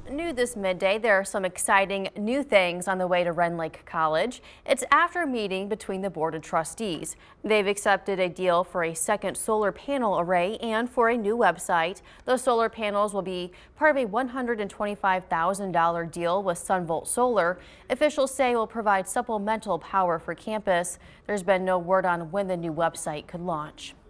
New this midday, there are some exciting new things on the way to Rend Lake College. It's after a meeting between the Board of Trustees. They've accepted a deal for a second solar panel array and for a new website. Those solar panels will be part of a $125,000 deal with SunVolt Solar. Officials say it will provide supplemental power for campus. There's been no word on when the new website could launch.